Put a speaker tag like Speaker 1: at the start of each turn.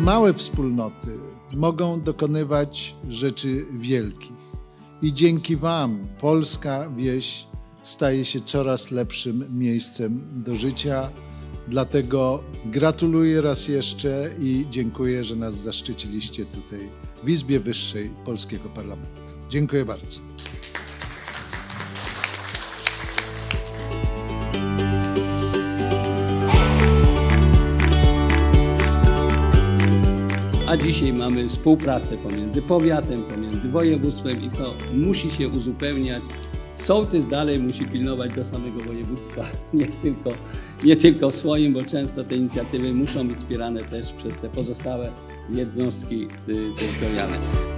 Speaker 1: małe wspólnoty mogą dokonywać rzeczy wielkich. I dzięki Wam polska wieś staje się coraz lepszym miejscem do życia. Dlatego gratuluję raz jeszcze i dziękuję, że nas zaszczyciliście tutaj w Izbie Wyższej Polskiego Parlamentu. Dziękuję bardzo.
Speaker 2: A dzisiaj mamy współpracę pomiędzy powiatem, pomiędzy województwem i to musi się uzupełniać. Sołtys dalej musi pilnować do samego województwa, nie tylko swoim, bo często te inicjatywy muszą być wspierane też przez te pozostałe jednostki terytorialne.